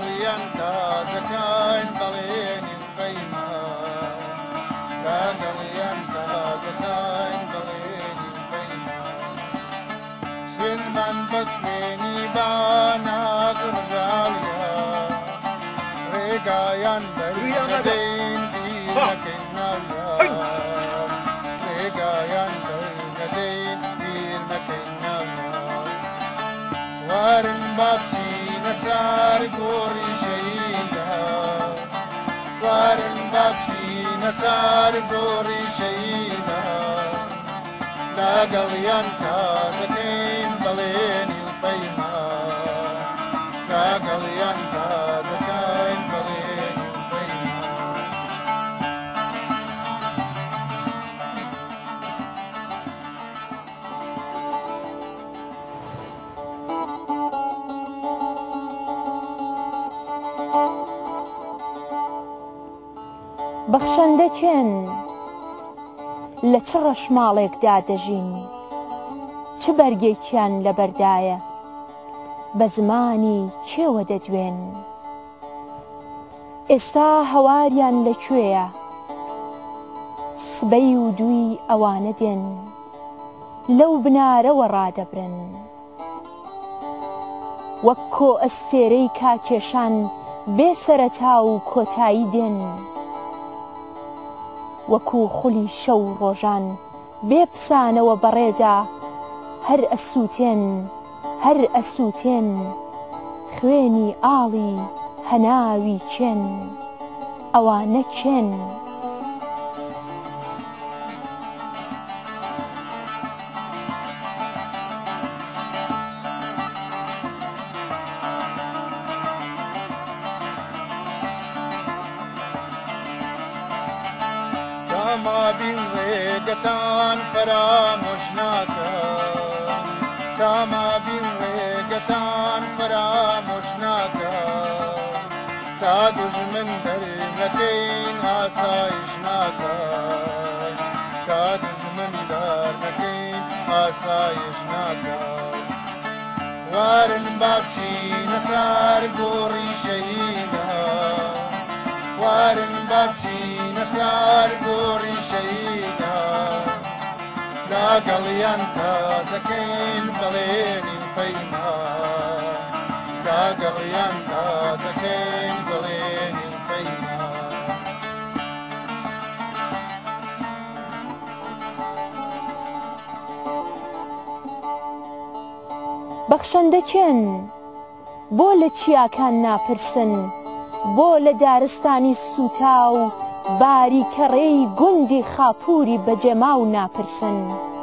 دڵیان تازەکان بەڵێنی پەیما کا دڵیان تازەکان بەڵێنی پەیما سوێنمان بە خوێنی باناگڕژاڵیا ڕێگایان بەرنەدەین بیرەکەین ناویا ڕێگایان بەرنەدەین بیرمەکەین ناویا وارن بابچینە سار گۆڕی شەیدا وارن بابچینە سار گۆڕی شەیدا لەگەڵیان تازەکەین بەڵێنی و پەیما لەگەڵیان تازەکەین بەڵێنی و پەیما بەخشەندە چێن لە چ ڕەشماڵێکدا دەژین چ بەرگێکیان لەبەردایە بە زمانی چێوە دەدوێن ئێستا هەواریان لەکوێیە سبەی و دووی ئەوانە دێن لەو بنارەوە ڕادەبرن وەک کۆ ئەستێرەی کاکێشان بێ سەرەتا و کۆتایی دێن وەکو خولی شەو ڕۆژان بێ پسانەوە بەڕێدا هەر ئەسووتێن هەر ئەسووتێن خوێنی ئاڵی هەناوی چێن ئەوانە چێن تاما بین ڕێگەتان فرامۆش ناکەم تاما بین ڕێگەتان فرامۆش ناکەم تا دوژمن دەرنەکەین ئاسایش ناکەم تا دوژمن دەرنەکەین ئاسایش ناکەم وارن بابچینە سار گۆڕی شەیدا وارن بابچینە سار گۆڕی شەیدا لەگەڵیان تازەکەین بەڵێنی و پەیما لەگەڵیان تازەکەین بەڵێنی و پەیما بەخشەندە چێن بۆ لە چیاکان ناپرسن بۆ لە دارستانی سوتا و باریکەڕێی گوندی خاپووری بەجێما و ناپرسن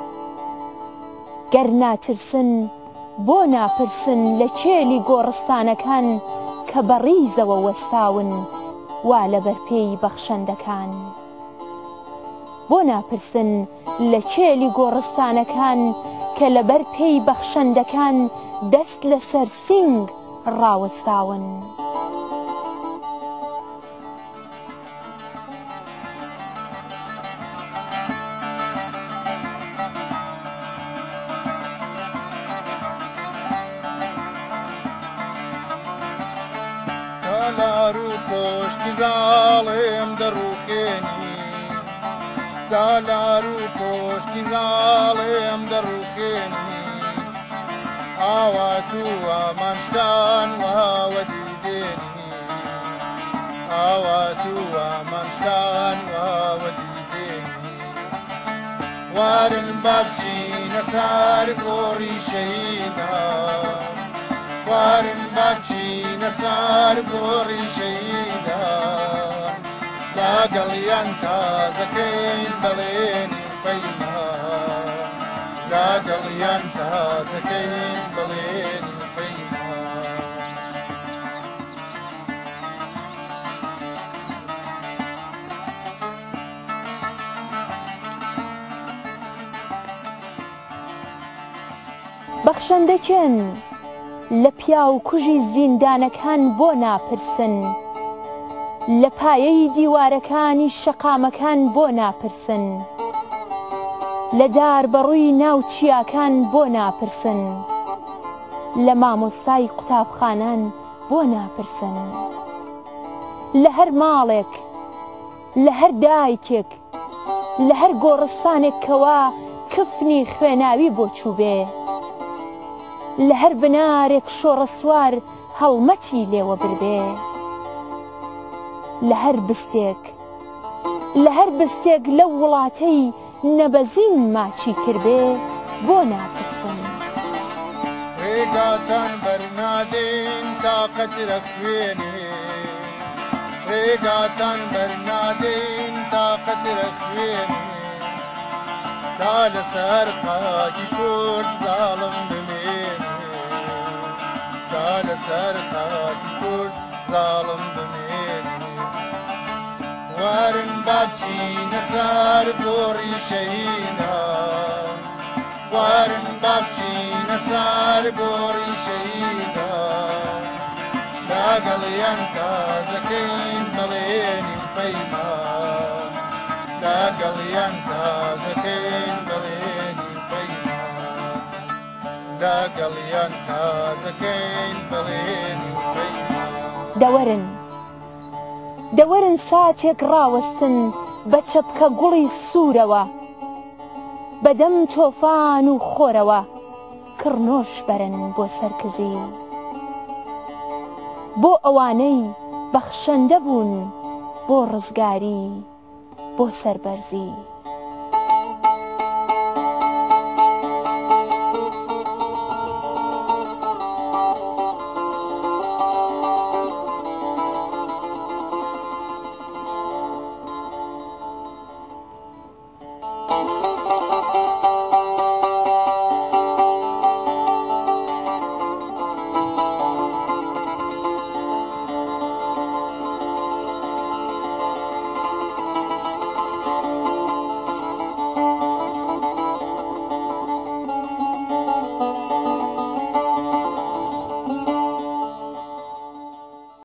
گەر ناترسن بۆ ناپرسن لە کێلی گۆڕستانەکان کە بەڕیزەوە وەستاون وا لە بەرپێی بەخشەندەکان بۆ ناپرسن لە کێلی گۆڕستانەکان کە لەبەر پێی بەخشەندەکان دەست لەسەر سینگ ڕاوەستاون دالارو پۆشتی زاڵێم دەڕووکێنی دالارو پۆشتی زاڵێم دەڕووکێنی ئاوات و ئامانشتان واوە دیدێنی ئاوات و ئامانشتان واوە دیدێنی وارن بابچینە سار گۆڕی شەیدا وارن بابچینە سار گۆڕی شەیدا لەگەڵیان تازەکەین بەڵێنی و پەیما لەگەڵیان تازەکەین بەڵێنی و پەیما بەخشەندە چێن لە پیا و کوژی زیندانەکان بۆ ناپرسن لە پایەی دیوارەکانی شەقامەکان بۆ ناپرسن لە دار بەڕووی ناو چیاکان بۆ ناپرسن لە مامۆستای قوتابخانان بۆ ناپرسن لە هەر ماڵێک لە هەر دایکێک لە هەر گۆڕستانێک کەوا کفنی خوێناوی بۆ چووبێ لە هەر بنارێک شۆڕە سوار هەڵمەتی لێوە بربێ لە هەر بستێک لەو وڵاتەی نەبەزین ماچی کردبێ بۆ ناپرسن ڕێگاتان بەرنادێن تاقەت رەخوێنێ ڕێگاتان بەرنادێن تاقەت رەخوێنێ تا لەسەر خاکی کورد زاڵم بمێنێ تا لەسەر خاکی کورد زاڵم بمێنێ وارن بابچینە سەر گۆڕی شەهیدا وارن بابچینە سەر گۆڕی شەهیدا لاگەڵیان تازەکەین بەڵێنی پەیما لاگەڵیان تازەکەین بەڵێنی پەیما لاگەڵیان تازەکەین بەڵێنی پەیما دەوەرن ساتێک ڕاوەستن بە چەپکە گوڵی سوورەوە بەدەم تۆفان و خۆرەوە کڕنۆش بەرن بۆ سەرکزی بۆ ئەوانەی بەخشەندە بوون بۆ ڕزگاری بۆ سەربەرزی